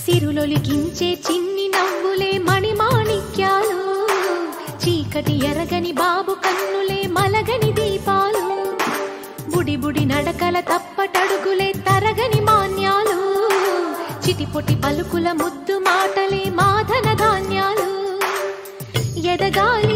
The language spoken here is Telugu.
సిరులొలికించే చిన్ని నవ్వులే మణిమాణిక్యాలు, చీకటి ఎరగని బాబు కన్నులే మలగని దీపాలు, బుడి బుడి నడకల తప్పటడుగులే తరగని మాన్యాలు, చిటిపొటి పలుకుల ముద్దు మాటలే మాధన ధాన్యాలు, ఎదగాలి